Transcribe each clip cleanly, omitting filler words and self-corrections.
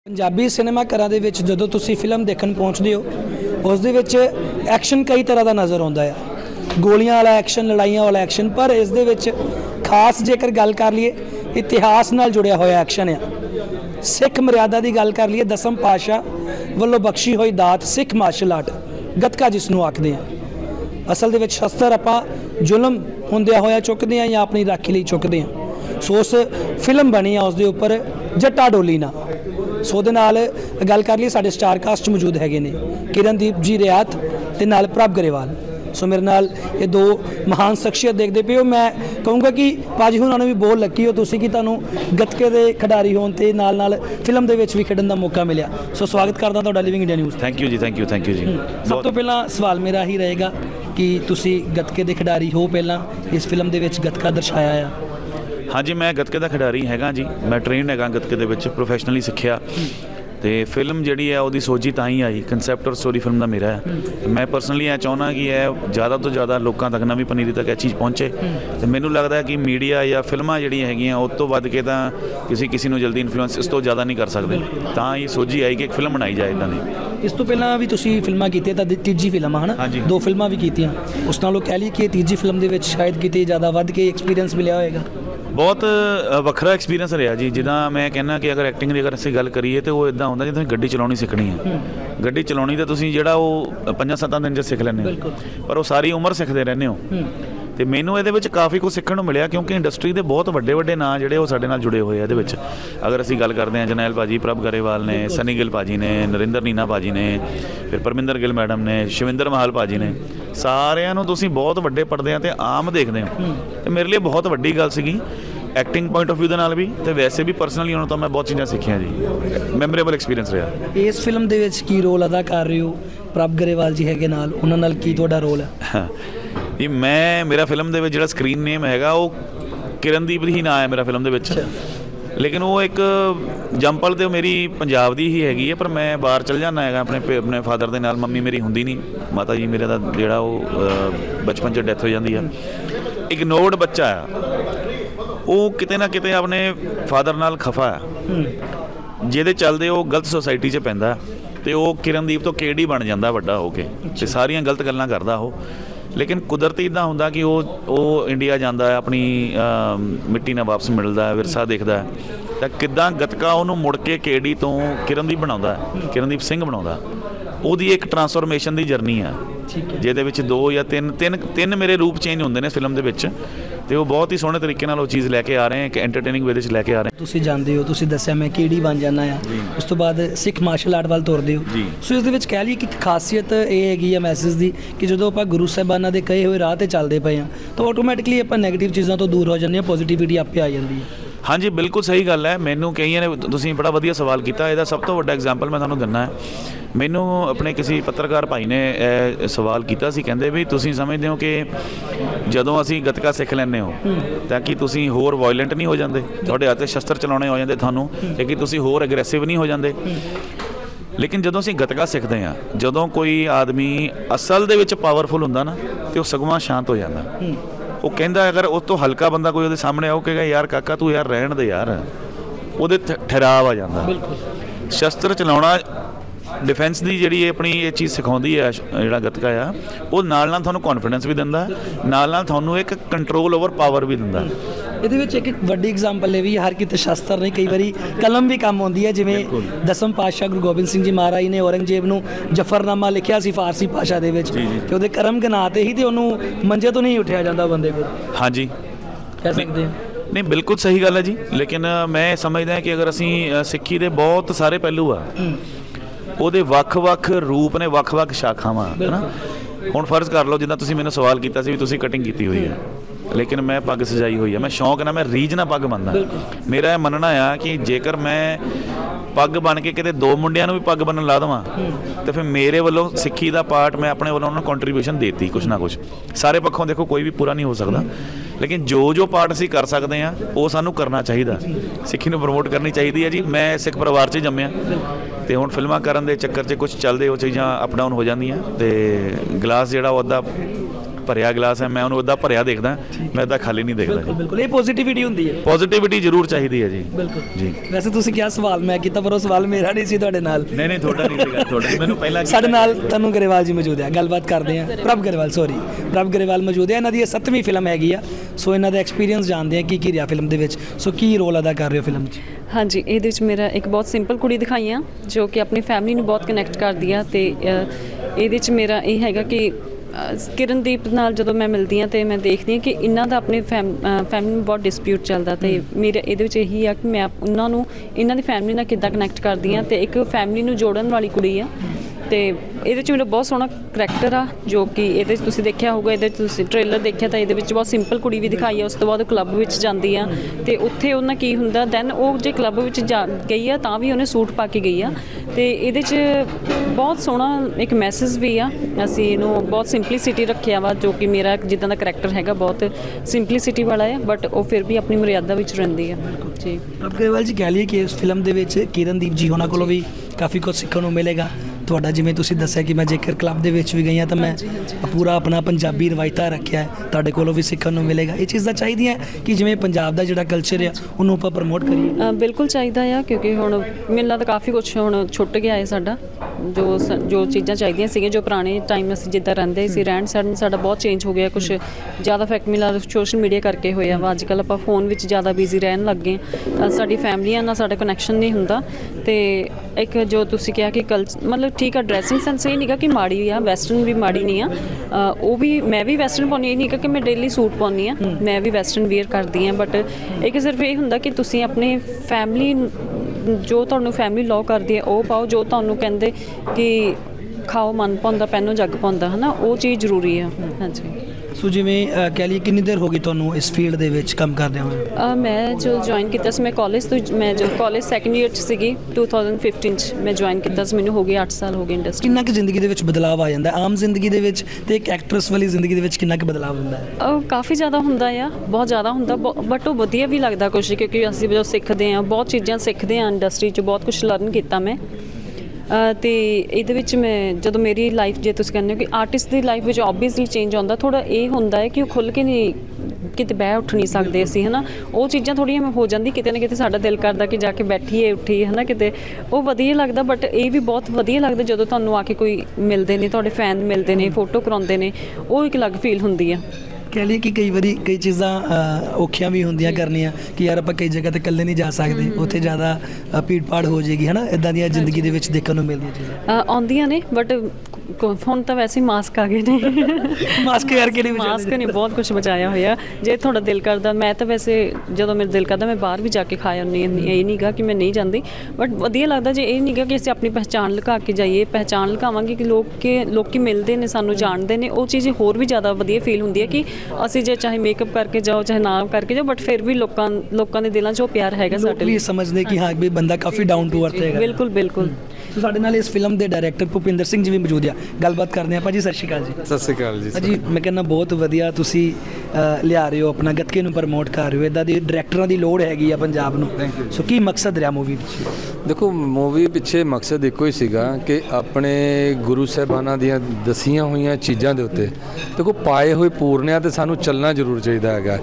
Punjabi cinema घरां दे विच जदों तुसीं फिल्म देखण पहुँचते हो उस दे विच एक्शन कई तरह का नज़र आता है। गोलियां वाला एक्शन, लड़ाइयां वाला एक्शन, पर इस दे विच खास जेकर गल कर लीए इतिहास नाल जुड़िया होया एक्शन है। सिख मर्यादा की गल कर लीए, दसम पातशाह वल्लों बख्शी हुई दात सिख मार्शल आर्ट गतका जिसनूं आखदे हैं। असल दे विच शस्त्र आपां जुल्म हुंदिया होया चुकदे हैं या अपनी राखी लई चुकदे हैं। सो उस फिल्म बनी है, उस दे उपर जट्टा डोली ना। सो ਉਹਦੇ ਨਾਲ गल कर लिए साढ़े स्टार कास्ट मौजूद है ने किरणदीप जी रियात ते नाल प्रभ गरेवाल। सो मेरे नाल ये दो महान शख्सियत देखते पे हो। मैं कहूँगा कि भाजी उन्होंने भी बहुत लकी हो तुसी कि तुहानूं गतके दे खिडारी होण ते नाल नाल फिल्म दे विच भी खेडण दा मौका मिलिया। सो स्वागत करदा तुहाडा living India news. Thank you ji, thank you, thank you ji. सब तो पहला सवाल मेरा ही रहेगा कि तुसी गतके दे खिडारी हो, पहला इस फिल्म दे विच गतका दर्शाया है। हाँ जी, मैं गतके का खिडारी हैगा जी। मैं ट्रेन हैगा गतके दे विच, प्रोफैशनली सिੱਖਿਆ तो फिल्म जी है वो सोची ਤਾਂ ही आई। कंसैप्ट और स्टोरी फिल्म का मेरा है। मैं परसनली ਇਹ ਚਾਹੁੰਦਾ कि यह ज़्यादा तो ज़्यादा लोगों तक नवीं पनीरी तक यह चीज़ पहुँचे। तो मैनू लगता है कि मीडिया या फिल्मां ਜਿਹੜੀਆਂ ਹੈਗੀਆਂ उस तो वध के किसी ਨੂੰ जल्दी इन्फ्लुएंस इस तो ज़्यादा नहीं कर सकते। ਤਾਂ ही सोची आई कि एक फिल्म बनाई जाए। इदां ਦੀ इस तो पहला भी तुसी फिल्मां कीतियां, तां तीजी फिल्म है ना? हाँ जी, दो फिल्मां भी कीतियां। उस नालों कह लीए कि तीजी फिल्म दे विच शायद किते ज़्यादा वध के एक्सपीरियंस मिलिया होएगा। बहुत ਵੱਖਰਾ एक्सपीरियंस रहा जी। जिदा मैं कहना कि अगर एक्टिंग की अगर ਅਸੀਂ ਗੱਲ ਕਰੀਏ तो वो इदा ਹੁੰਦਾ जिदा ਗੱਡੀ ਚਲਾਉਣੀ ਸਿੱਖਣੀ है। ਗੱਡੀ ਚਲਾਉਣੀ ਤਾਂ ਤੁਸੀਂ ਜਿਹੜਾ ਉਹ 5-7 ਦਿਨ 'ਚ ਸਿੱਖ ਲੈਂਦੇ ਹੋ, ਪਰ ਉਹ ਸਾਰੀ ਉਮਰ ਸਿੱਖਦੇ ਰਹਿੰਦੇ ਹੋ। ਤੇ ਮੈਨੂੰ ਇਹਦੇ ਵਿੱਚ ਕਾਫੀ ਕੁਝ ਸਿੱਖਣ ਨੂੰ ਮਿਲਿਆ ਕਿਉਂਕਿ ਇੰਡਸਟਰੀ ਦੇ ਬਹੁਤ ਵੱਡੇ ਵੱਡੇ ਨਾਂ ਜਿਹੜੇ ਉਹ ਸਾਡੇ ਨਾਲ ਜੁੜੇ ਹੋਏ ਆ ਇਹਦੇ ਵਿੱਚ। ਅਗਰ ਅਸੀਂ ਗੱਲ ਕਰਦੇ ਹਾਂ ਜਰਨੈਲ ਭਾਜੀ, ਪ੍ਰਭ ਗਰੇਵਾਲ ਨੇ, ਸਨੀ ਗਿੱਲ ਭਾਜੀ ਨੇ, ਨਰਿੰਦਰ ਨੀਨਾ ਭਾਜੀ ਨੇ, ਫਿਰ ਪਰਮਿੰਦਰ ਗਿੱਲ ਮੈਡਮ ਨੇ, ਸ਼ਿਵਿੰਦਰ ਮਹਾਲ ਭਾਜੀ ਨੇ, ਸਾਰਿਆਂ ਨੂੰ ਤੁਸੀਂ ਬਹੁਤ ਵੱਡੇ ਪਰਦਿਆਂ 'ਤੇ ਆਮ ਦੇਖਦੇ ਹੋ। ਤੇ ਮੇਰੇ ਲਈ ਬਹੁਤ ਵੱਡੀ ਗੱਲ ਸੀਗੀ एक्टिंग पॉइंट ऑफ व्यू ਦੇ ਨਾਲ ਵੀ ਤੇ ਵੈਸੇ ਵੀ ਪਰਸਨਲੀ ਉਹਨਾਂ ਤੋਂ ਮੈਂ ਬਹੁਤ ਚੀਜ਼ਾਂ ਸਿੱਖੀਆਂ ਜੀ। ਮੈਮੋਰੇਬਲ ਐਕਸਪੀਰੀਅੰਸ ਰਿਹਾ। ਇਸ ਫਿਲਮ ਦੇ ਵਿੱਚ ਕੀ ਰੋਲ ਅਦਾ ਕਰ ਰਹੇ ਹੋ? ਪ੍ਰਭ ਗਰੇਵਾਲ ਜੀ ਹੈਗੇ ਨਾਲ, ਉਹਨਾਂ ਨਾਲ ਕੀ ਤੁਹਾਡਾ ਰੋਲ ਹੈ? ਇਹ ਮੇਰਾ ਫਿਲਮ ਦੇ ਵਿੱਚ ਜਿਹੜਾ ਸਕਰੀਨ ਨੇਮ ਹੈਗਾ ਉਹ ਕਿਰਨਦੀਪ ਹੀ ਨਾਂ ਹੈ ਮੇਰਾ ਫਿਲਮ ਦੇ ਵਿੱਚ। ਲੇਕਿਨ ਉਹ ਇੱਕ ਜੰਪਲ ਤੇ ਮੇਰੀ ਪੰਜਾਬ ਦੀ ਹੀ ਹੈਗੀ ਹੈ, ਪਰ ਮੈਂ ਬਾਹਰ ਚਲ ਜਾਂਦਾ ਹੈਗਾ ਆਪਣੇ ਫਾਦਰ ਦੇ ਨਾਲ। ਮੰਮੀ ਮੇਰੀ ਹੁੰਦੀ ਨਹੀਂ, ਮਾਤਾ ਜੀ ਮੇਰੇ ਦਾ ਜਿਹੜਾ ਉਹ ਬਚਪਨ 'ਚ ਡੈਥ ਹੋ ਜਾਂਦੀ ਆ। ਇਗਨੋਰਡ ਬੱਚਾ ਆ ਉਹ, ਕਿਤੇ ਨਾ ਕਿਤੇ ਆਪਣੇ ਫਾਦਰ ਨਾਲ ਖਫਾ ਹੈ, ਜਿਹਦੇ ਚੱਲਦੇ ਉਹ ਗਲਤ ਸੁਸਾਇਟੀ 'ਚ ਪੈਂਦਾ ਤੇ ਉਹ ਕਿਰਨਦੀਪ ਤੋਂ ਕੇਡੀ ਬਣ ਜਾਂਦਾ ਵੱਡਾ ਹੋ ਕੇ ਤੇ ਸਾਰੀਆਂ ਗਲਤ ਗੱਲਾਂ ਕਰਦਾ ਉਹ। ਲੇਕਿਨ ਕੁਦਰਤੀ ਇੱਦਾਂ ਹੁੰਦਾ ਕਿ ਉਹ ਇੰਡੀਆ ਜਾਂਦਾ ਹੈ, ਆਪਣੀ ਮਿੱਟੀ ਨਾਲ ਵਾਪਸ ਮਿਲਦਾ, ਵਿਰਸਾ ਦੇਖਦਾ ਤਾਂ ਕਿੱਦਾਂ ਗਤਕਾ ਉਹਨੂੰ ਮੁੜ ਕੇ ਕੇਡੀ ਤੋਂ ਕਿਰਨਦੀਪ ਬਣਾਉਂਦਾ, ਕਿਰਨਦੀਪ ਸਿੰਘ ਬਣਾਉਂਦਾ। ਉਹਦੀ ਇੱਕ ਟਰਾਂਸਫੋਰਮੇਸ਼ਨ ਦੀ ਜਰਨੀ ਆ ਜਿਹਦੇ ਵਿੱਚ 2 ਜਾਂ 3 ਮੇਰੇ ਰੂਪ ਚੇਂਜ ਹੁੰਦੇ ਨੇ ਫਿਲਮ ਦੇ ਵਿੱਚ ਤੇ ਉਹ ਬਹੁਤ ਹੀ ਸੋਹਣੇ ਤਰੀਕੇ ਨਾਲ ਉਹ ਚੀਜ਼ ਲੈ ਕੇ ਆ ਰਹੇ ਹੈ, ਇੱਕ ਐਂਟਰਟੇਨਿੰਗ ਵੇ 'ਚ ਲੈ ਕੇ ਆ ਰਹੇ। ਤੁਸੀਂ ਜਾਣਦੇ ਹੋ, ਤੁਸੀਂ ਦੱਸਿਆ ਮੈਂ ਕਿਹੜੀ ਬਣ ਜਾਣਾ ਆ, ਉਸ ਤੋਂ ਬਾਅਦ ਸਿੱਖ ਮਾਰਸ਼ਲ ਆਰਟ ਵੱਲ ਤੁਰਦੇ ਹੋ। ਸੋ ਇਸ ਦੇ ਵਿੱਚ ਕਹਿ ਲਈਏ ਕਿ ਖਾਸੀਅਤ ਇਹ ਹੈਗੀ ਆ ਮੈਸੇਜ ਦੀ ਕਿ ਜਦੋਂ ਆਪਾਂ ਗੁਰੂ ਸਾਹਿਬਾਨਾਂ ਦੇ ਕਹੇ ਹੋਏ ਰਾਹ 'ਤੇ ਚੱਲਦੇ ਪਏ ਹਾਂ ਤਾਂ ਆਟੋਮੈਟਿਕਲੀ ਆਪਾਂ ਨੈਗੇਟਿਵ ਚੀਜ਼ਾਂ ਤੋਂ ਦੂਰ ਹੋ ਜਾਂਦੇ ਹਾਂ, ਪੋਜ਼ੀਟਿਵਿਟੀ ਆਪੇ ਆ ਜਾਂਦੀ ਹੈ। ਹਾਂਜੀ, ਬਿਲਕੁਲ ਸਹੀ ਗੱਲ ਹੈ। ਮੈਨੂੰ ਕਈਆਂ ਨੇ, ਤੁਸੀਂ ਬੜਾ ਵਧੀਆ ਸਵਾਲ ਕੀਤਾ, ਇਹਦਾ ਸਭ ਤੋਂ ਵੱਡਾ ਐਗਜ਼ਾਮਪਲ ਮੈਂ ਤੁਹਾਨੂੰ ਦਿੰਦਾ ਹੈ। ਮੈਨੂੰ ਆਪਣੇ ਕਿਸੇ ਪੱਤਰਕਾਰ ਭਾਈ ਨੇ ਇਹ ਸਵਾਲ ਕੀਤਾ ਸੀ, ਕਹਿੰਦੇ ਵੀ ਤੁਸੀਂ ਸਮਝਦੇ ਹੋ ਕਿ ਜਦੋਂ ਅਸੀਂ ਗਤਕਾ ਸਿੱਖ ਲੈਂਦੇ ਹੋ ਤਾਂ ਕਿ ਤੁਸੀਂ ਹੋਰ ਵਾਇਲੈਂਟ ਨਹੀਂ ਹੋ ਜਾਂਦੇ, ਤੁਹਾਡੇ ਹੱਥ 'ਤੇ ਸ਼ਸਤਰ ਚਲਾਉਣੇ ਹੋ ਜਾਂਦੇ ਤੁਹਾਨੂੰ, ਤੇ ਕਿ ਤੁਸੀਂ ਹੋਰ ਐਗਰੈਸਿਵ ਨਹੀਂ ਹੋ ਜਾਂਦੇ। ਲੇਕਿਨ ਜਦੋਂ ਅਸੀਂ ਗਤਕਾ ਸਿੱਖਦੇ ਹਾਂ, ਜਦੋਂ ਕੋਈ ਆਦਮੀ ਅਸਲ ਦੇ ਵਿੱਚ ਪਾਵਰਫੁਲ ਹੁੰਦਾ ਨਾ ਤੇ ਉਹ ਸਗੋਂ ਸ਼ਾਂਤ ਹੋ ਜਾਂਦਾ। ਉਹ ਕਹਿੰਦਾ ਅਗਰ ਉਸ ਤੋਂ ਹਲਕਾ ਬੰਦਾ ਕੋਈ ਉਹਦੇ ਸਾਹਮਣੇ ਆਉ ਕਹੇਗਾ ਯਾਰ ਕਾਕਾ ਤੂੰ ਯਾਰ ਰਹਿਣ ਦੇ ਯਾਰ, ਉਹਦੇ ਠਹਿਰਾਵ ਆ ਜਾਂਦਾ। ਸ਼ਸਤਰ ਚਲਾਉਣਾ डिफेंस की जी अपनी ये चीज़ सिखाती है, जोड़ा गतका आ वो नाल थानू कॉन्फिडेंस भी दिंदा, नाल थानू एक कंट्रोल ओवर पावर भी दिंदा। ਇਹਦੇ ਵਿੱਚ ਇੱਕ ਵੱਡੀ ਐਗਜ਼ਾਮਪਲ ਇਹ ਵੀ ਹਰ ਕਿਤੇ ਸ਼ਸਤਰ ਨਹੀਂ, ਕਈ ਵਾਰੀ ਕਲਮ ਵੀ ਕੰਮ ਆਉਂਦੀ ਹੈ। ਜਿਵੇਂ ਦਸਮ ਪਾਤਸ਼ਾਹ ਗੁਰੂ ਗੋਬਿੰਦ ਸਿੰਘ ਜੀ ਮਹਾਰਾਜ ਨੇ ਔਰੰਗਜ਼ੇਬ ਨੂੰ ਜਫਰਨਾਮਾ ਲਿਖਿਆ ਸੀ ਫਾਰਸੀ ਭਾਸ਼ਾ ਦੇ ਵਿੱਚ ਕਿ ਉਹਦੇ ਕਰਮ ਗਨਾ ਤੇ ਹੀ ਤੇ ਉਹਨੂੰ ਮੰਜੇ ਤੋਂ ਨਹੀਂ ਉੱਠਿਆ ਜਾਂਦਾ ਬੰਦੇ ਕੋਲ। ਹਾਂਜੀ, ਕਹਿ ਸਕਦੇ ਹਾਂ। नहीं बिल्कुल सही गल है जी। लेकिन मैं समझदा कि अगर असी सिक्खी दे बहुत सारे पहलू आ, ਉਹਦੇ ਵੱਖ-ਵੱਖ ਰੂਪ ਨੇ, ਵੱਖ-ਵੱਖ ਸ਼ਾਖਾਵਾਂ ਹੈ ਨਾ। ਹੁਣ ਫਰਜ਼ ਕਰ ਲਓ ਜਿੱਦਾਂ ਤੁਸੀਂ ਮੈਨੂੰ ਸਵਾਲ ਕੀਤਾ ਸੀ ਵੀ ਤੁਸੀਂ ਕਟਿੰਗ ਕੀਤੀ ਹੋਈ ਹੈ, ਲੇਕਿਨ ਮੈਂ ਪੱਗ ਸਜਾਈ ਹੋਈ ਹੈ। ਮੈਂ ਸ਼ੌਂਕ ਨਾਲ, ਮੈਂ ਰੀਝ ਨਾਲ ਪੱਗ ਬੰਨਦਾ। ਮੇਰਾ ਇਹ ਮੰਨਣਾ ਆ ਕਿ ਜੇਕਰ ਮੈਂ ਪੱਗ ਬਣ ਕੇ ਕਿਤੇ 2 ਮੁੰਡਿਆਂ ਨੂੰ ਵੀ ਪੱਗ ਬੰਨਣ ਲਾ ਦੇਵਾਂ ਤੇ ਫਿਰ ਮੇਰੇ ਵੱਲੋਂ ਸਿੱਖੀ ਦਾ ਪਾਰਟ ਮੈਂ ਆਪਣੇ ਵੱਲੋਂ ਉਹਨਾਂ ਨੂੰ ਕੰਟਰੀਬਿਊਸ਼ਨ ਦੇਤੀ ਕੁਛ ਨਾ ਕੁਛ। ਸਾਰੇ ਪੱਖੋਂ ਦੇਖੋ ਕੋਈ ਵੀ ਪੂਰਾ ਨਹੀਂ ਹੋ ਸਕਦਾ, ਲੇਕਿਨ ਜੋ ਪਾਰਟ ਅਸੀਂ ਕਰ ਸਕਦੇ ਹਾਂ ਉਹ ਸਾਨੂੰ ਕਰਨਾ ਚਾਹੀਦਾ। ਸਿੱਖੀ ਨੂੰ ਪ੍ਰਮੋਟ ਕਰਨੀ ਚਾਹੀਦੀ ਹੈ ਜੀ। ਮੈਂ ਸਿੱਖ ਪਰਿਵਾਰ 'ਚ ਜੰਮਿਆ ਤੇ ਹੁਣ ਫਿਲਮਾਂ ਕਰਨ ਦੇ ਚੱਕਰ 'ਚ ਕੁਛ ਚੱਲਦੇ ਉਹ ਚੀਜ਼ਾਂ ਅਪ ਡਾਊਨ ਹੋ ਜਾਂਦੀਆਂ ਤੇ ਗਲਾਸ ਜਿਹੜਾ ਉਹ ਅੱਧਾ ਭਰਿਆ ਗਲਾਸ ਹੈ, ਮੈਂ ਉਹਨੂੰ ਉੱਦਾਂ ਭਰਿਆ ਦੇਖਦਾ, ਮੈਂ ਇੱਦਾਂ ਖਾਲੀ ਨਹੀਂ ਦੇਖਦਾ ਜੀ। ਬਿਲਕੁਲ, ਇਹ ਪੋਜ਼ਿਟਿਵਿਟੀ ਹੁੰਦੀ ਹੈ। ਪੋਜ਼ਿਟਿਵਿਟੀ ਜ਼ਰੂਰ ਚਾਹੀਦੀ ਹੈ ਜੀ। ਬਿਲਕੁਲ ਜੀ। ਵੈਸੇ ਤੁਸੀਂ ਕਿਹਾ ਸਵਾਲ ਮੈਂ ਕੀਤਾ, ਪਰ ਉਹ ਸਵਾਲ ਮੇਰਾ ਨਹੀਂ ਸੀ ਤੁਹਾਡੇ ਨਾਲ। ਨਹੀਂ ਤੁਹਾਡਾ ਨਹੀਂ ਸੀਗਾ, ਤੁਹਾਡਾ ਮੈਨੂੰ ਪਹਿਲਾਂ। ਸਾਡੇ ਨਾਲ ਤਨੂੰ ਗਰੇਵਾਲ ਜੀ ਮੌਜੂਦ ਹੈ, ਗੱਲਬਾਤ ਕਰਦੇ ਹਾਂ। ਪ੍ਰਭ ਗਰੇਵਾਲ ਮੌਜੂਦ ਹੈ, ਇਹਨਾਂ ਦੀ ਇਹ 7ਵੀਂ ਫਿਲਮ ਹੈਗੀ ਆ, ਸੋ ਇਹਨਾਂ ਦਾ ਐਕਸਪੀਰੀਅੰਸ ਜਾਣਦੇ ਆ ਕੀ ਰਿਹਾ ਫਿਲਮ ਦੇ ਵਿੱਚ, ਸੋ ਕੀ ਰੋਲ ਅਦਾ ਕਰ ਰਹੇ ਹੋ ਫਿਲਮ 'ਚ? ਹਾਂਜੀ, ਇਹਦੇ ਵਿੱਚ ਮੇਰਾ ਇੱਕ ਬਹੁਤ ਸਿੰਪਲ ਕੁੜੀ ਦਿਖਾਈ ਆ ਜੋ ਕਿ ਆਪਣੀ ਫੈਮਿਲੀ ਨੂੰ ਬਹੁਤ ਕਨੈਕਟ ਕਰਦੀ ਆ, ਅਤੇ ਇਹਦੇ 'ਚ ਮੇਰਾ ਇਹ ਹੈਗਾ ਕਿ ਕਿਰਨਦੀਪ ਨਾਲ ਜਦੋਂ ਮੈਂ ਮਿਲਦੀ ਹਾਂ ਅਤੇ ਮੈਂ ਦੇਖਦੀ ਹਾਂ ਕਿ ਇਹਨਾਂ ਦਾ ਆਪਣੇ ਫੈਮਿਲੀ ਨੂੰ ਬਹੁਤ ਡਿਸਪਿਊਟ ਚੱਲਦਾ, ਅਤੇ ਮੇਰਾ ਇਹਦੇ ਵਿੱਚ ਇਹੀ ਆ ਕਿ ਮੈਂ ਉਹਨਾਂ ਨੂੰ ਇਹਨਾਂ ਦੀ ਫੈਮਿਲੀ ਨਾਲ ਕਿੱਦਾਂ ਕਨੈਕਟ ਕਰਦੀ ਹਾਂ, ਅਤੇ ਇੱਕ ਫੈਮਿਲੀ ਨੂੰ ਜੋੜਨ ਵਾਲੀ ਕੁੜੀ ਆ। ਅਤੇ ਇਹਦੇ 'ਚ ਮੇਰਾ ਬਹੁਤ ਸੋਹਣਾ ਕਰੈਕਟਰ ਆ, ਜੋ ਕਿ ਇਹਦੇ 'ਚ ਤੁਸੀਂ ਦੇਖਿਆ ਹੋਊਗਾ, ਇਹਦੇ 'ਚ ਤੁਸੀਂ ਟ੍ਰੇਲਰ ਦੇਖਿਆ ਤਾਂ ਇਹਦੇ ਵਿੱਚ ਬਹੁਤ ਸਿੰਪਲ ਕੁੜੀ ਵੀ ਦਿਖਾਈ ਆ। ਉਸ ਤੋਂ ਬਾਅਦ ਕਲੱਬ ਵਿੱਚ ਜਾਂਦੀ ਆ, ਅਤੇ ਉੱਥੇ ਉਹਨਾਂ ਕੀ ਹੁੰਦਾ, ਦੈਨ ਉਹ ਜੇ ਕਲੱਬ ਵਿੱਚ ਗਈ ਆ ਤਾਂ ਵੀ ਉਹਨੇ ਸੂਟ ਪਾ ਕੇ ਗਈ ਆ, ਅਤੇ ਇਹਦੇ 'ਚ ਬਹੁਤ ਸੋਹਣਾ ਇੱਕ ਮੈਸੇਜ ਵੀ ਆ। ਅਸੀਂ ਇਹਨੂੰ ਬਹੁਤ ਸਿੰਪਲੀਸਿਟੀ ਰੱਖਿਆ ਵਾ, ਜੋ ਕਿ ਮੇਰਾ ਜਿੱਦਾਂ ਦਾ ਕਰੈਕਟਰ ਹੈਗਾ ਬਹੁਤ ਸਿੰਪਲੀਸਿਟੀ ਵਾਲਾ ਹੈ, ਬਟ ਉਹ ਫਿਰ ਵੀ ਆਪਣੀ ਮਰਿਆਦਾ ਵਿੱਚ ਰਹਿੰਦੀ ਆ ਜੀ। ਪ੍ਰਭ ਗਰੇਵਾਲ ਜੀ, ਕਹਿ ਲਈਏ ਕਿ ਇਸ ਫਿਲਮ ਦੇ ਵਿੱਚ ਕਿਰਨਦੀਪ ਜੀ ਉਹਨਾਂ ਕੋਲੋਂ ਵੀ ਕਾਫੀ ਕੁਝ ਸਿੱਖਣ ਨੂੰ ਮਿਲੇਗਾ। ਤੁਹਾਡਾ ਜਿਵੇਂ ਤੁਸੀਂ ਦੱਸਿਆ ਕਿ ਮੈਂ ਜੇਕਰ ਕਲੱਬ ਦੇ ਵਿੱਚ ਵੀ ਗਈ ਹਾਂ ਤਾਂ ਮੈਂ ਪੂਰਾ ਆਪਣਾ ਪੰਜਾਬੀ ਰਵਾਇਤਾਂ ਰੱਖਿਆ, ਤੁਹਾਡੇ ਕੋਲੋਂ ਵੀ ਸਿੱਖਣ ਨੂੰ ਮਿਲੇਗਾ। ਇਹ ਚੀਜ਼ਾਂ ਚਾਹੀਦੀਆਂ ਕਿ ਜਿਵੇਂ ਪੰਜਾਬ ਦਾ ਜਿਹੜਾ ਕਲਚਰ ਆ ਉਹਨੂੰ ਆਪਾਂ ਪ੍ਰਮੋਟ ਕਰੀਏ। ਬਿਲਕੁਲ ਚਾਹੀਦਾ ਆ, ਕਿਉਂਕਿ ਹੁਣ ਮੈਨੂੰ ਲੱਗਦਾ ਕਾਫੀ ਕੁਛ ਹੁਣ ਛੁੱਟ ਗਿਆ ਹੈ ਸਾਡਾ, ਜੋ ਚੀਜ਼ਾਂ ਚਾਹੀਦੀਆਂ ਸੀਗੀਆਂ, ਜੋ ਪੁਰਾਣੇ ਟਾਈਮ ਅਸੀਂ ਜਿੱਦਾਂ ਰਹਿੰਦੇ ਸੀ, ਰਹਿਣ ਸਹਿਣ ਸਾਡਾ ਬਹੁਤ ਚੇਂਜ ਹੋ ਗਿਆ। ਕੁਛ ਜ਼ਿਆਦਾ ਇਫੈਕਟ ਮਿਲਾ ਸੋਸ਼ਲ ਮੀਡੀਆ ਕਰਕੇ ਹੋਇਆ ਵਾ, ਅੱਜ ਕੱਲ੍ਹ ਆਪਾਂ ਫੋਨ ਵਿੱਚ ਜ਼ਿਆਦਾ ਬਿਜ਼ੀ ਰਹਿਣ ਲੱਗ ਗਏ, ਸਾਡੀ ਫੈਮਲੀਆਂ ਨਾਲ ਸਾਡਾ ਕਨੈਕਸ਼ਨ ਨਹੀਂ ਹੁੰਦਾ। ਅਤੇ ਇੱਕ ਜੋ ਤੁਸੀਂ ਕਿਹਾ ਕਿ ਮਤਲਬ ਠੀਕ ਆ, ਡਰੈਸਿੰਗ ਸੈਂਸ ਇਹ ਨਹੀਂ ਕਿ ਮਾੜੀ ਆ, ਵੈਸਟਰਨ ਵੀ ਮਾੜੀ ਨਹੀਂ ਆ, ਉਹ ਵੀ ਮੈਂ ਵੀ ਵੈਸਟਰਨ ਪਾਉਂਦੀ, ਇਹ ਨਹੀਂ ਕਿ ਮੈਂ ਡੇਲੀ ਸੂਟ ਪਾਉਂਦੀ ਹਾਂ, ਮੈਂ ਵੀ ਵੈਸਟਰਨ ਵੇਅਰ ਕਰਦੀ ਹਾਂ, ਬਟ ਇੱਕ ਸਿਰਫ ਇਹ ਹੁੰਦਾ ਕਿ ਤੁਸੀਂ ਆਪਣੇ ਫੈਮਲੀ ਜੋ ਤੁਹਾਨੂੰ ਫੈਮਿਲੀ ਲੋ ਕਰਦੀ ਹੈ ਉਹ ਪਾਓ, ਜੋ ਤੁਹਾਨੂੰ ਕਹਿੰਦੇ ਕਿ ਖਾਓ ਮਨ ਪਾਉਂਦਾ ਪਹਿਨੋ ਜੱਗ ਪਾਉਂਦਾ, ਹੈ ਨਾ, ਉਹ ਚੀਜ਼ ਜ਼ਰੂਰੀ ਆ। ਹਾਂਜੀ। ਸੋ ਜਿਵੇਂ ਕਹਿ ਲਈਏ ਕਿੰਨੀ ਦੇਰ ਹੋ ਗਈ ਤੁਹਾਨੂੰ ਇਸ ਫੀਲਡ ਦੇ ਵਿੱਚ ਕੰਮ ਕਰਦੇ ਹੋਏ? ਮੈਂ ਜੋ ਜੁਆਇਨ ਕੀਤਾ ਸੀ, ਮੈਂ ਕਾਲਜ ਤੋਂ, ਮੈਂ ਜੋ ਕਾਲਜ ਸੈਕੰਡ ਈਅਰ 'ਚ ਸੀਗੀ 2015 'ਚ ਮੈਂ ਜੁਆਇਨ ਕੀਤਾ ਸੀ, ਮੈਨੂੰ ਹੋ ਗਏ 8 ਸਾਲ ਹੋ ਗਏ ਇੰਡਸਟਰੀ। ਕਿੰਨਾ ਕੁ ਜ਼ਿੰਦਗੀ ਦੇ ਵਿੱਚ ਬਦਲਾਅ ਆ ਜਾਂਦਾ ਆਮ ਜ਼ਿੰਦਗੀ ਦੇ ਵਿੱਚ, ਤੇ ਇੱਕ ਐਕਟਰੈਸ ਵਾਲੀ ਜ਼ਿੰਦਗੀ ਦੇ ਵਿੱਚ ਕਿੰਨਾ ਕੁ ਬਦਲਾਅ ਹੁੰਦਾ ਹੈ? ਕਾਫੀ ਜ਼ਿਆਦਾ ਹੁੰਦਾ ਆ, ਬਹੁਤ ਜ਼ਿਆਦਾ ਹੁੰਦਾ, ਬਟ ਉਹ ਵਧੀਆ ਵੀ ਲੱਗਦਾ ਕੁਛ, ਕਿਉਂਕਿ ਅਸੀਂ ਜੋ ਸਿੱਖਦੇ ਹਾਂ, ਬਹੁਤ ਚੀਜ਼ਾਂ ਸਿੱਖਦੇ ਹਾਂ ਇੰਡਸਟਰੀ 'ਚ, ਬਹੁਤ ਕੁਛ ਲਰਨ ਕੀਤਾ ਮੈਂ। ਅਤੇ ਇਹਦੇ ਵਿੱਚ ਮੈਂ ਜਦੋਂ ਮੇਰੀ ਲਾਈਫ, ਜੇ ਤੁਸੀਂ ਕਹਿੰਦੇ ਹੋ ਕਿ ਆਰਟਿਸਟ ਦੀ ਲਾਈਫ ਵਿੱਚ ਓਬਵੀਅਸਲੀ ਚੇਂਜ ਆਉਂਦਾ, ਥੋੜ੍ਹਾ ਇਹ ਹੁੰਦਾ ਹੈ ਕਿ ਉਹ ਖੁੱਲ੍ਹ ਕੇ ਨਹੀਂ ਕਿਤੇ ਬਹਿ ਉੱਠ ਨਹੀਂ ਸਕਦੇ ਅਸੀਂ, ਹੈ ਨਾ, ਉਹ ਚੀਜ਼ਾਂ ਥੋੜ੍ਹੀਆਂ ਹੋ ਜਾਂਦੀ, ਕਿਤੇ ਨਾ ਕਿਤੇ ਸਾਡਾ ਦਿਲ ਕਰਦਾ ਕਿ ਜਾ ਕੇ ਬੈਠੀਏ ਉੱਠੀਏ, ਹੈ ਨਾ, ਕਿਤੇ ਉਹ ਵਧੀਆ ਲੱਗਦਾ। ਬਟ ਇਹ ਵੀ ਬਹੁਤ ਵਧੀਆ ਲੱਗਦਾ ਜਦੋਂ ਤੁਹਾਨੂੰ ਆ ਕੇ ਕੋਈ ਮਿਲਦੇ ਨੇ, ਤੁਹਾਡੇ ਫੈਨ ਮਿਲਦੇ ਨੇ, ਫੋਟੋ ਕਰਾਉਂਦੇ ਨੇ, ਉਹ ਇੱਕ ਅਲੱਗ ਫੀਲ ਹੁੰਦੀ ਆ। ਕਹਿ ਲਈਏ ਕਿ ਕਈ ਵਾਰੀ ਕਈ ਚੀਜ਼ਾਂ ਔਖੀਆਂ ਵੀ ਹੁੰਦੀਆਂ ਕਰਨੀਆਂ, ਕਿ ਯਾਰ ਆਪਾਂ ਕਈ ਜਗ੍ਹਾ 'ਤੇ ਇਕੱਲੇ ਨਹੀਂ ਜਾ ਸਕਦੇ, ਉੱਥੇ ਜ਼ਿਆਦਾ ਭੀੜ ਭਾੜ ਹੋ ਜਾਏਗੀ, ਹੈ ਨਾ, ਇੱਦਾਂ ਦੀਆਂ ਜ਼ਿੰਦਗੀ ਦੇ ਵਿੱਚ ਦੇਖਣ ਨੂੰ ਮਿਲਦੀਆਂ ਚੀਜ਼ਾਂ ਆਉਂਦੀਆਂ ਨੇ। ਬਟ ਹੁਣ ਤਾਂ ਵੈਸੇ ਹੀ ਮਾਸਕ ਆ ਗਏ ਨੇ, ਮਾਸਕ ਕਰਕੇ ਨਹੀਂ, ਮਾਸਕ ਨੇ ਬਹੁਤ ਕੁਛ ਬਚਾਇਆ ਹੋਇਆ। ਜੇ ਤੁਹਾਡਾ ਦਿਲ ਕਰਦਾ, ਮੈਂ ਤਾਂ ਵੈਸੇ ਜਦੋਂ ਮੇਰਾ ਦਿਲ ਕਰਦਾ ਮੈਂ ਬਾਹਰ ਵੀ ਜਾ ਕੇ ਖਾ ਆਉਂਦੀ, ਇਹ ਨਹੀਂ ਗਾ ਕਿ ਮੈਂ ਨਹੀਂ ਜਾਂਦੀ, ਬਟ ਵਧੀਆ ਲੱਗਦਾ। ਜੇ ਇਹ ਨਹੀਂ ਗਾ ਕਿ ਅਸੀਂ ਆਪਣੀ ਪਹਿਚਾਣ ਲੁਕਾ ਕੇ ਜਾਈਏ, ਪਹਿਚਾਣ ਲੁਕਾਵਾਂਗੇ ਕਿ ਲੋਕੀ ਮਿਲਦੇ ਨੇ, ਸਾਨੂੰ ਜਾਣਦੇ ਨੇ, ਉਹ ਚੀਜ਼ ਹੋਰ ਵੀ ਜ਼ਿਆਦਾ ਵਧੀਆ ਫੀਲ ਹੁੰਦੀ ਹੈ ਕਿ ਅਸੀਂ ਜੇ ਚਾਹੇ ਮੇਕਅਪ ਕਰਕੇ ਜਾਓ, ਚਾਹੇ ਨਾ ਕਰਕੇ ਜਾਓ, ਬਟ ਫਿਰ ਵੀ ਲੋਕਾਂ ਦੇ ਦਿਲਾਂ 'ਚ ਉਹ ਪਿਆਰ ਹੈਗਾ ਸਾਡੇ ਲਈ, ਸਮਝਦੇ ਕਿ ਹਾਂ ਵੀ ਬੰਦਾ ਕਾਫੀ ਡਾਊਨ ਟੂ ਅਰਥ ਹੈਗਾ। ਬਿਲਕੁਲ। ਸੋ ਸਾਡੇ ਨਾਲ ਇਸ ਫਿਲਮ ਦੇ ਡਾਇਰੈਕਟਰ ਭੁਪਿੰਦਰ ਸਿੰਘ ਜੀ ਵੀ ਮੌਜੂਦ ਆ, ਗੱਲਬਾਤ ਕਰਦੇ ਹਾਂ। ਭਾਜੀ ਸਤਿ ਸ਼੍ਰੀ ਅਕਾਲ ਜੀ। ਸਤਿ ਸ਼੍ਰੀ ਅਕਾਲ ਜੀ। ਭਾਜੀ ਮੈਂ ਕਹਿੰਦਾ ਬਹੁਤ ਵਧੀਆ ਤੁਸੀਂ ਲਿਆ ਰਹੇ ਹੋ, ਆਪਣਾ ਗੱਤਕੇ ਨੂੰ ਪ੍ਰਮੋਟ ਕਰ ਰਹੇ ਹੋ, ਇੱਦਾਂ ਦੇ ਡਾਇਰੈਕਟਰਾਂ ਦੀ ਲੋੜ ਹੈਗੀ ਆ ਪੰਜਾਬ ਨੂੰ। ਸੋ ਕੀ ਮਕਸਦ ਰਿਹਾ ਮੂਵੀ ਪਿੱਛੇ? ਦੇਖੋ, ਮੂਵੀ ਪਿੱਛੇ ਮਕਸਦ ਇੱਕੋ ਹੀ ਸੀਗਾ ਕਿ ਆਪਣੇ ਗੁਰੂ ਸਾਹਿਬਾਨਾਂ ਦੀਆਂ ਦਸੀਆਂ ਹੋਈਆਂ ਚੀਜ਼ਾਂ ਦੇ ਉੱਤੇ ਦੇਖੋ ਪਾਏ ਹੋਏ ਪੂਰਨਿਆਂ ਤੇ ਸਾਨੂੰ ਚੱਲਣਾ ਜ਼ਰੂਰ ਚਾਹੀਦਾ ਹੈਗਾ।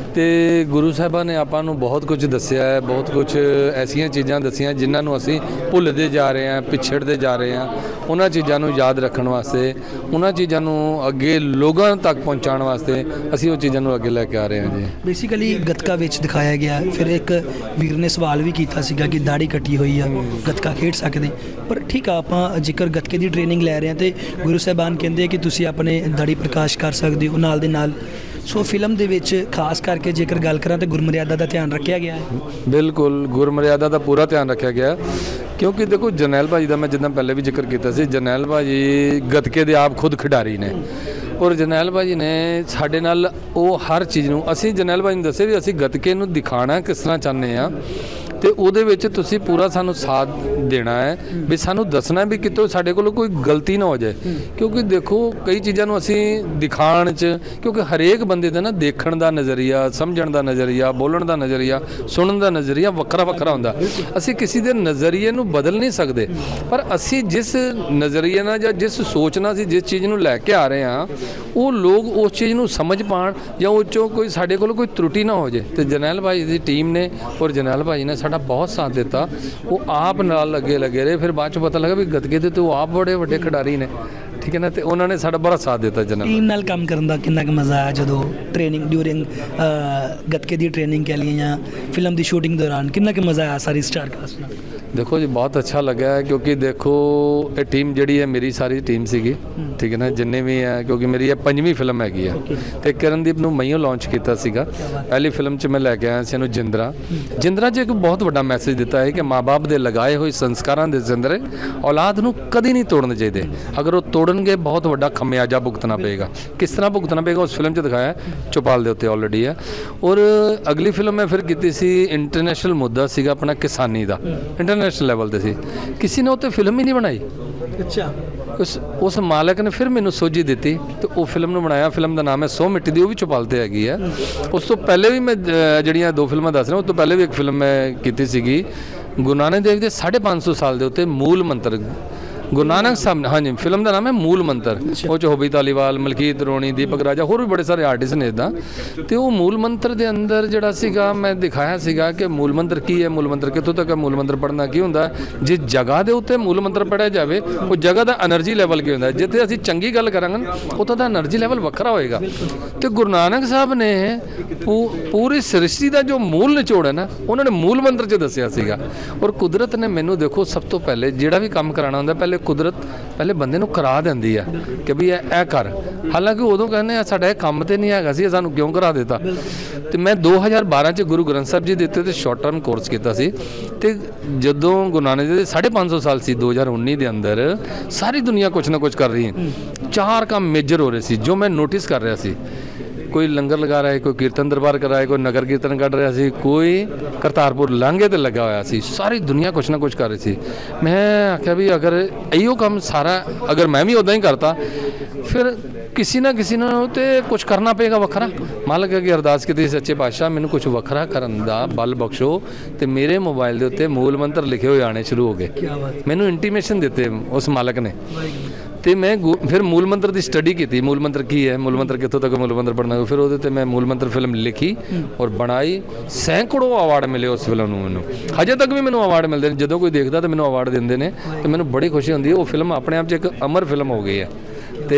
ਅਤੇ ਗੁਰੂ ਸਾਹਿਬਾਂ ਨੇ ਆਪਾਂ ਨੂੰ ਬਹੁਤ ਕੁਝ ਦੱਸਿਆ ਹੈ, ਬਹੁਤ ਕੁਝ ਐਸੀਆਂ ਚੀਜ਼ਾਂ ਦੱਸੀਆਂ ਜਿਨ੍ਹਾਂ ਨੂੰ ਅਸੀਂ ਭੁੱਲਦੇ ਜਾ ਰਹੇ ਹਾਂ, ਪਿਛੜਦੇ ਜਾ ਰਹੇ ਹਾਂ। ਉਹਨਾਂ ਚੀਜ਼ਾਂ ਨੂੰ ਯਾਦ ਰੱਖਣ ਵਾਸਤੇ, ਉਹਨਾਂ ਚੀਜ਼ਾਂ ਨੂੰ ਅੱਗੇ ਲੋਕਾਂ ਤੱਕ ਪਹੁੰਚਾਉਣ ਵਾਸਤੇ ਅਸੀਂ ਉਹ ਚੀਜ਼ਾਂ ਨੂੰ ਅੱਗੇ ਲੈ ਕੇ ਆ ਰਹੇ ਹਾਂ ਜੀ। ਬੇਸਿਕਲੀ ਗੱਤਕਾ ਵਿੱਚ ਦਿਖਾਇਆ ਗਿਆ। ਫਿਰ ਇੱਕ ਵੀਰ ਨੇ ਸਵਾਲ ਵੀ ਕੀਤਾ ਸੀਗਾ ਕਿ ਦਾੜੀ ਕੱਟੀ ਹੋਈ ਆ, ਗੱਤਕਾ ਖੇਡ ਸਕਦੇ, ਪਰ ਠੀਕ ਆ, ਆਪਾਂ ਜੇਕਰ ਗੱਤਕੇ ਦੀ ਟ੍ਰੇਨਿੰਗ ਲੈ ਰਹੇ ਹਾਂ ਅਤੇ ਗੁਰੂ ਸਾਹਿਬਾਨ ਕਹਿੰਦੇ ਕਿ ਤੁਸੀਂ ਆਪਣੇ ਦਾੜੀ ਪ੍ਰਕਾਸ਼ ਕਰ ਸਕਦੇ ਹੋ ਨਾਲ ਦੇ ਨਾਲ। ਸੋ ਫਿਲਮ ਦੇ ਵਿੱਚ ਖਾਸ ਕਰਕੇ ਜੇਕਰ ਗੱਲ ਕਰਾਂ ਤਾਂ ਗੁਰਮਰਿਆਦਾ ਦਾ ਧਿਆਨ ਰੱਖਿਆ ਗਿਆ ਹੈ। ਬਿਲਕੁਲ, ਗੁਰਮਰਿਆਦਾ ਦਾ ਪੂਰਾ ਧਿਆਨ ਰੱਖਿਆ ਗਿਆ, ਕਿਉਂਕਿ ਦੇਖੋ ਜਰਨੈਲ ਭਾਜੀ ਦਾ ਮੈਂ ਜਿੱਦਾਂ ਪਹਿਲੇ ਵੀ ਜ਼ਿਕਰ ਕੀਤਾ ਸੀ, ਜਰਨੈਲ ਭਾਜੀ ਗੱਤਕੇ ਦੇ ਆਪ ਖੁਦ ਖਿਡਾਰੀ ਨੇ, ਔਰ ਜਰਨੈਲ ਭਾਜੀ ਨੇ ਸਾਡੇ ਨਾਲ ਉਹ ਹਰ ਚੀਜ਼ ਨੂੰ, ਅਸੀਂ ਜਰਨੈਲ ਭਾਜੀ ਨੂੰ ਦੱਸਿਆ ਵੀ ਅਸੀਂ ਗੱਤਕੇ ਨੂੰ ਦਿਖਾਉਣਾ ਕਿਸ ਤਰ੍ਹਾਂ ਚਾਹੁੰਦੇ ਹਾਂ, ਤੇ ਉਹਦੇ ਵਿੱਚ ਤੁਸੀਂ ਪੂਰਾ ਸਾਨੂੰ ਸਾਥ ਦੇਣਾ ਹੈ ਵੀ ਸਾਨੂੰ ਦੱਸਣਾ ਵੀ ਕਿਤੋਂ ਸਾਡੇ ਕੋਲ ਕੋਈ ਗਲਤੀ ਨਾ ਹੋ ਜਾਏ ਕਿਉਂਕਿ ਦੇਖੋ ਕਈ ਚੀਜ਼ਾਂ ਨੂੰ ਅਸੀਂ ਦਿਖਾਉਣ 'ਚ ਕਿਉਂਕਿ ਹਰੇਕ ਬੰਦੇ ਦਾ ਨਾ ਦੇਖਣ ਦਾ ਨਜ਼ਰੀਆ ਸਮਝਣ ਦਾ ਨਜ਼ਰੀਆ ਬੋਲਣ ਦਾ ਨਜ਼ਰੀਆ ਸੁਣਨ ਦਾ ਨਜ਼ਰੀਆ ਵੱਖਰਾ ਵੱਖਰਾ ਹੁੰਦਾ ਅਸੀਂ ਕਿਸੇ ਦੇ ਨਜ਼ਰੀਏ ਨੂੰ ਬਦਲ ਨਹੀਂ ਸਕਦੇ ਪਰ ਅਸੀਂ ਜਿਸ ਨਜ਼ਰੀਏ ਨਾਲ ਜਾਂ ਜਿਸ ਸੋਚ ਨਾਲ ਅਸੀਂ ਜਿਸ ਚੀਜ਼ ਨੂੰ ਲੈ ਕੇ ਆ ਰਹੇ ਹਾਂ ਉਹ ਲੋਕ ਉਸ ਚੀਜ਼ ਨੂੰ ਸਮਝ ਪਾਉਣ ਜਾਂ ਉਹ 'ਚੋਂ ਕੋਈ ਸਾਡੇ ਕੋਲ ਕੋਈ त्रुटि ना हो जाए तो जरनैल भाई की टीम ने और जरनैल भाई ने साडा बहुत साथ दिता वो आप नाल लगे रहे फिर बाद चों पता लगा भी गतके दे तो आप बड़े वड्डे खिडारी ने ठीक है ना तो उन्होंने साडा बड़ा साथ दिता जरनैल टीम नाल काम करन दा किन्ना क मज़ा आया जदों ट्रेनिंग ड्यूरिंग गतके दी ट्रेनिंग कह लिए या फिल्म दी शूटिंग दौरान किन्ना क मज़ा आया सारी स्टार कास्ट नाल देखो जी बहुत अच्छा लगा है क्योंकि देखो ये टीम जी है मेरी सारी टीम सी ठीक है ना जिन्ने भी है क्योंकि मेरी ये 5वीं फिल्म हैगी है तो किरणदीप ਨੂੰ ਮਈਓ ਲਾਂਚ ਕੀਤਾ ਸੀਗਾ ਪਹਿਲੀ ਫਿਲਮ 'ਚ ਮੈਂ ਲੈ ਕੇ ਆਇਆ ਸੀ ਇਹਨੂੰ ਜਿੰਦਰਾ 'ਚ ਇੱਕ ਬਹੁਤ ਵੱਡਾ ਮੈਸੇਜ ਦਿੱਤਾ ਹੈ ਕਿ ਮਾਂ-ਬਾਪ ਦੇ ਲਗਾਏ ਹੋਏ ਸੰਸਕਾਰਾਂ ਦੇ ਜ਼ਿੰਦਰੇ ਔਲਾਦ ਨੂੰ ਕਦੀ ਨਹੀਂ ਤੋੜਨੇ ਚਾਹੀਦੇ ਅਗਰ ਉਹ ਤੋੜਨਗੇ ਬਹੁਤ ਵੱਡਾ ਖਮਿਆਜਾ ਭੁਗਤਣਾ ਪਏਗਾ ਕਿਸ ਤਰ੍ਹਾਂ ਭੁਗਤਣਾ ਪਏਗਾ ਉਸ ਫਿਲਮ 'ਚ ਦਿਖਾਇਆ ਚੌਪਾਲ ਦੇ ਉੱਤੇ ਆਲਰੇਡੀ ਹੈ ਔਰ ਅਗਲੀ ਫਿਲਮ ਮੈਂ ਫਿਰ ਕੀਤੀ ਸੀ ਇੰਟਰਨੈਸ਼ਨਲ ਮੁੱਦਾ ਸੀਗਾ ਆਪਣਾ ਕਿਸਾਨੀ ਦਾ इंटरनेशनल लेवल से सी किसी ने उत्ते फिल्म ही नहीं बनाई अच्छा उस मालक ने फिर मैनू सोझी दी तो वो फिल्म ने बनाया फिल्म का नाम है 100 मिट्टी दी वो भी चौपाल ते हैगी है उस तो पहले भी मैं जड़ियाँ 2 फिल्मां दस रहा उस तो पहले भी एक फिल्म मैं की सीगी गुरु नानक देव के 550 साल के उत्ते मूल मंत्र गुरु नानक साहब ने हाँ जी फिल्म का नाम है मूल मंत्र वो च होबी धालीवाल मलकीत रोणी दीपक राजा होर भी बड़े सारे आर्टिस्ट ने इदा तो वो मूल मंत्र के अंदर जड़ा सीगा मैं दिखाया सीगा कि मूल मंत्र की है मूल मंत्र कितों तक है मूल मंत्र पढ़ना की होंदा जिस जगह के उत्ते मूल मंत्र पढ़िया जाए वो जगह का एनर्जी लैवल की होंदा जिथे असीं चंगी गल करांगे उत्थों का एनर्जी लैवल वक्रा होएगा तो गुरु नानक साहब ने पूरी सृष्टि का जो मूल निचोड़ है ना उन्होंने मूल मंत्र च दसिया सीगा और कुदरत ने मैनू देखो सब तो पहले जिहड़ा भी काम कराना होंदा पहले कुदरत पहले बंदे नूं करा दिंदी है कि भी ऐ कर हालांकि उदों कहने साडा ये काम तो नहीं हैगा सी सानूं क्यों करा दिता तो मैं 2012 च गुरु ग्रंथ साहब जी दे उत्ते शॉर्ट टर्म कोर्स किया सी ते जदों गुरु नानक देव 550 साल सी 2019 के अंदर सारी दुनिया कुछ ना कुछ कर रही है 4 काम मेजर हो रहे सी जो मैं नोटिस कर रहा सी कोई लंगर लगा रहा है कोई कीर्तन दरबार कर रहा है कोई नगर कीर्तन कर रहा सी कोई करतारपुर लांघे ते लगा हुआ सी सारी दुनिया कुछ ना कुछ कर रही थी मैं आख्या भी अगर इहो काम सारा अगर मैं भी उदा ही करता फिर किसी ना तो कुछ करना पेगा वखरा मालक अगे अरदास की सच्चे पातशाह मैनू कुछ वखरा करन दा बल बख्शो तो मेरे मोबाइल के उत्ते मूल मंत्र लिखे हुए आने शुरू हो गए मैनू इंटीमेशन दिते उस मालक ने तो मैं फिर मूल मंत्र की स्टडी की मूल मंत्र की है मूल मंत्र कितों तक मूल मंत्र पढ़ना फिर वो मैं मूल मंत्र फिल्म लिखी और बनाई सैकड़ों अवार्ड मिले उस फिल्म में मैनू हजे तक भी मैनू अवार्ड मिलते हैं जो कोई देखता तो मैनू अवार्ड देंगे ने तो मैनू बड़ी खुशी होती है वो फिल्म अपने आप एक अमर फिल्म हो गई है तो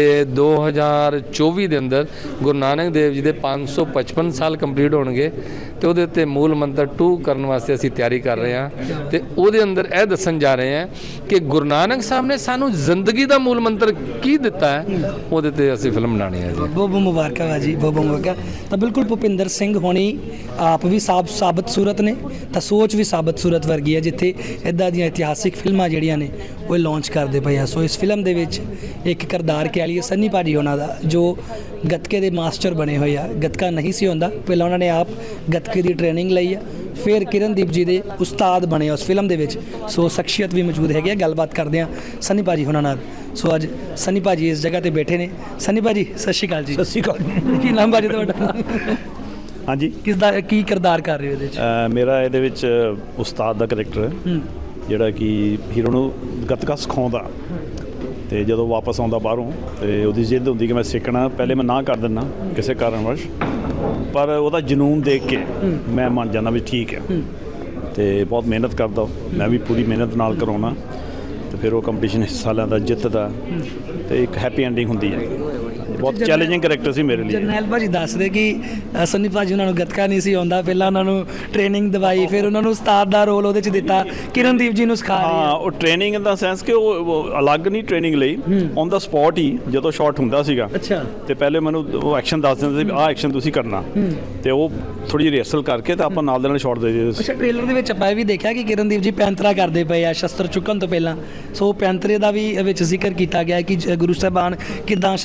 2024 के अंदर गुरु नानक देव जी के 555 साल कंप्लीट होंगे तो वो मूल मंत्र 2 करने वास्ते असी तैयारी कर रहे हैं तो वो अंदर यह दसन जा रहे हैं कि गुरु नानक साहब ने सानू जिंदगी का मूल मंत्र की दिता है वो असी फिल्म बनानी है जी बहुत बहुत मुबारक जी बहुत बहुत मुबारक तो बिल्कुल भुपिंदर सिंह होनी आप भी साबत सूरत ने तो सोच भी साबत सूरत वर्गी है जिथे इदा दी इतिहासिक फिल्मां जिहड़ियां ने वो लॉन्च करते पे हैं सो इस फिल्म दे विच एक किरदार कह लीए सन्नी भाजी होना दा जो गतके दे मास्टर बने हुए आ गतका नहीं सी होंदा पहले उन्होंने आप गतके की ट्रेनिंग लई है फिर किरणदीप जी के उस्ताद बने उस फिल्म दे विच सो शख्सियत भी मौजूद है गलबात करते हैं सन्नी भाजी होना नाल सो अज सन्नी भाजी इस जगह पर बैठे ने सन्नी भाजी सत श्री अकाल जी सत श्री अकाल की नाम भाजी तुहाडा हाँ जी किसदा की किरदार कर रहे हो इहदे च मेरा इहदे विच उस्ताद दा करैक्टर है ਜਿਹੜਾ ਕਿ ਹੀਰੋ ਨੂੰ ਗੱਤਕਾ ਸਿਖਾਉਂਦਾ ਤੇ ਜਦੋਂ ਵਾਪਸ ਆਉਂਦਾ ਬਾਹਰੋਂ ਤੇ ਉਹਦੀ ਜਿੱਦ ਹੁੰਦੀ ਕਿ ਮੈਂ ਸਿੱਖਣਾ ਪਹਿਲੇ ਮੈਂ ਨਾ ਕਰ ਦਿੰਦਾ ਕਿਸੇ ਕਾਰਨਵਸ਼ ਪਰ ਉਹਦਾ ਜਨੂਨ ਦੇਖ ਕੇ ਮੈਂ ਮੰਨ ਜਾਂਦਾ ਵੀ ਠੀਕ ਹੈ ਤੇ ਬਹੁਤ ਮਿਹਨਤ ਕਰਦਾ ਮੈਂ ਵੀ ਪੂਰੀ ਮਿਹਨਤ ਨਾਲ ਕਰਾਉਣਾ ਤੇ ਫਿਰ ਉਹ ਕੰਪੀਟੀਸ਼ਨ ਹਿੱਸਾ ਲੈਂਦਾ ਜਿੱਤਦਾ ਤੇ ਇੱਕ ਹੈਪੀ ਐਂਡਿੰਗ ਹੁੰਦੀ ਹੈ बहुत चैलेंजिंग करैक्टर सी मेरे लिए जरनैल भाजी दस रहे कि सन्नी भाजी उन्होंने गतका नहीं सी आंदा पहला उन्होंने ट्रेनिंग दवाई फिर उन्होंने उस्ताद दा रोल ਉਹਦੇ ਚ ਦਿੱਤਾ किरणदीप जी ਨੂੰ ਸਿਖਾ ਰਹੇ ਹਾਂ ਉਹ ਟ੍ਰੇਨਿੰਗ ਇਨ ਦਾ ਸੈਂਸ ਕਿ ਉਹ ਅਲੱਗ ਨਹੀਂ ਟ੍ਰੇਨਿੰਗ ਲਈ ਔਨ ਦਾ ਸਪੌਟ ਹੀ ਜਦੋਂ ਸ਼ਾਟ ਹੁੰਦਾ ਸੀਗਾ ਅੱਛਾ ਤੇ ਪਹਿਲੇ ਮੈਨੂੰ ਉਹ ਐਕਸ਼ਨ ਦੱਸ ਦਿੰਦੇ ਸੀ ਆਹ ਐਕਸ਼ਨ ਤੁਸੀਂ ਕਰਨਾ ਤੇ ਉਹ ਥੋੜੀ ਜਿਹੀ ਰਿਹਰਸਲ ਕਰਕੇ ਤਾਂ ਆਪਾਂ ਨਾਲ ਦੇ ਨਾਲ ਸ਼ਾਟ ਦੇ ਦਿੰਦੇ ਸੀ ਅੱਛਾ ਟ੍ਰੇਲਰ ਦੇ ਵਿੱਚ ਆਪਾਂ ਇਹ ਵੀ ਦੇਖਿਆ ਕਿ ਕਿरणदीप ਜੀ ਪੈਂਤਰਾ ਕਰਦੇ ਪਏ ਆ ਸ਼ਸਤਰ ਚੁੱਕਣ ਤੋਂ ਪਹਿਲਾਂ ਸੋ ਪੈਂਤਰੇ ਦਾ ਵੀ ਵਿੱਚ ਜ਼ਿਕਰ ਕੀਤਾ ਗਿਆ ਕਿ ਗੁਰੂ ਸਾਹਿਬਾਨ ਕਿਦਾਂ ਸ਼ਸਤਰਾਂ ਦੀ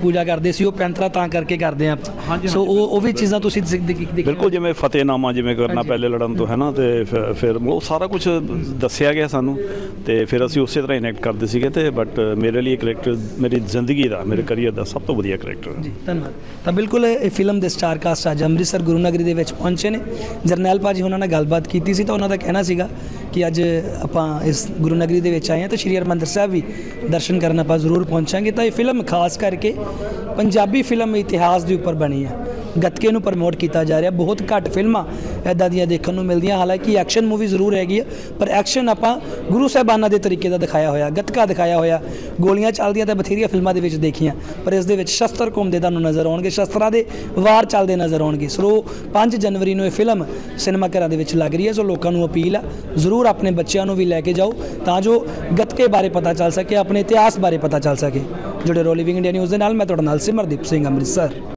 ਪੂਜਾ ਕਰਦੇ ਸੀ ਉਹ ਪੈਂਤਰਾ ਤਾਂ ਕਰਕੇ ਕਰਦੇ ਆ ਸੋ ਉਹ ਵੀ ਚੀਜ਼ਾਂ ਤੁਸੀਂ ਬਿਲਕੁਲ ਜਿਵੇਂ ਫਤਿਹਨਾਮਾ ਜਿਵੇਂ ਕਰਨਾ ਪਹਿਲੇ ਲੜਨ ਤੋਂ ਹੈ ਨਾ, ਤੇ ਫਿਰ ਉਹ ਸਾਰਾ ਕੁਝ ਦੱਸਿਆ ਗਿਆ ਸਾਨੂੰ, ਤੇ ਫਿਰ ਅਸੀਂ ਉਸੇ ਤਰ੍ਹਾਂ ਇਨੈਕਟ ਕਰਦੇ ਸੀਗੇ। ਤੇ ਬਟ ਮੇਰੇ ਲਈ ਇਹ ਕਰੈਕਟਰ ਮੇਰੀ ਜ਼ਿੰਦਗੀ ਦਾ, ਮੇਰੇ ਕਰੀਅਰ ਦਾ ਸਭ ਤੋਂ ਵਧੀਆ ਕਰੈਕਟਰ ਹੈ ਜੀ। ਧੰਨਵਾਦ। ਤਾਂ ਬਿਲਕੁਲ ਇਹ ਫਿਲਮ ਦੇ ਸਟਾਰ ਕਾਸਟ ਅੱਜ ਅੰਮ੍ਰਿਤਸਰ ਗੁਰੂ ਨਗਰੀ ਦੇ ਵਿੱਚ ਪਹੁੰਚੇ ਨੇ। ਜਰਨੈਲ ਭਾਜੀ ਉਹਨਾਂ ਨਾਲ ਗੱਲਬਾਤ ਕੀਤੀ ਸੀ ਤਾਂ ਉਹਨਾਂ ਦਾ ਕਹਿਣਾ ਸੀਗਾ ਕਿ ਅੱਜ ਆਪਾਂ ਇਸ ਗੁਰੂ ਨਗਰੀ ਦੇ ਵਿੱਚ ਆਏ ਹਾਂ ਤਾਂ ਸ਼੍ਰੀ ਹਰਿਮੰਦਰ ਸਾਹਿਬ ਵੀ ਦਰਸ਼ਨ ਕਰਨ ਆਪਾਂ ਜ਼ਰੂਰ ਪਹੁੰਚਾਂਗੇ। ਤਾਂ ਇਹ ਫਿਲਮ ਖਾਸ ਕਰਕੇ ਪੰਜਾਬੀ ਫਿਲਮ ਇਤਿਹਾਸ ਦੇ ਉੱਪਰ ਬਣੀ ਹੈ, ਗੱਤਕੇ ਨੂੰ ਪ੍ਰਮੋਟ ਕੀਤਾ ਜਾ ਰਿਹਾ। ਬਹੁਤ ਘੱਟ ਫਿਲਮਾਂ ਇੱਦਾਂ ਦੀਆਂ ਦੇਖਣ ਨੂੰ ਮਿਲਦੀਆਂ, ਹਾਲਾਂਕਿ ਐਕਸ਼ਨ ਮੂਵੀ ਜ਼ਰੂਰ ਹੈਗੀ ਹੈ ਪਰ ਐਕਸ਼ਨ ਆਪਾਂ ਗੁਰੂ ਸਾਹਿਬਾਨਾਂ ਦੇ ਤਰੀਕੇ ਦਾ ਦਿਖਾਇਆ ਹੋਇਆ, ਗੱਤਕਾ ਦਿਖਾਇਆ ਹੋਇਆ। ਗੋਲੀਆਂ ਚੱਲਦੀਆਂ ਤਾਂ ਬਥੇਰੀਆਂ ਫਿਲਮਾਂ ਦੇ ਵਿੱਚ ਦੇਖੀਆਂ, ਪਰ ਇਸ ਦੇ ਵਿੱਚ ਸ਼ਸਤਰ ਘੁੰਮਦੇ ਤੁਹਾਨੂੰ ਨਜ਼ਰ ਆਉਣਗੇ, ਸ਼ਸਤਰਾਂ ਦੇ ਵਾਰ ਚੱਲਦੇ ਨਜ਼ਰ ਆਉਣਗੇ। ਸੋ 5 ਜਨਵਰੀ ਨੂੰ ਇਹ ਫਿਲਮ ਸਿਨੇਮਾ ਘਰਾਂ ਦੇ ਵਿੱਚ ਲੱਗ ਰਹੀ ਹੈ। ਸੋ ਲੋਕਾਂ ਨੂੰ ਅਪੀਲ ਆ, ਜ਼ਰੂਰ ਆਪਣੇ ਬੱਚਿਆਂ ਨੂੰ ਵੀ ਲੈ ਕੇ ਜਾਓ ਤਾਂ ਜੋ ਗੱਤਕੇ ਬਾਰੇ ਪਤਾ ਚੱਲ ਸਕੇ, ਆਪਣੇ ਇਤਿਹਾਸ ਬਾਰੇ ਪਤਾ ਚੱਲ ਸਕੇ। ਜੁੜੇ ਰਹੋ ਲਿਵਿੰਗ ਇੰਡੀਆ ਨਿਊਜ਼ ਦੇ ਨਾਲ। ਮੈਂ ਤੁਹਾਡਾ ਨਾਲ ਸਿਮਰਦੀਪ ਸਿੰਘ, ਅੰਮ੍ਰਿਤਸਰ।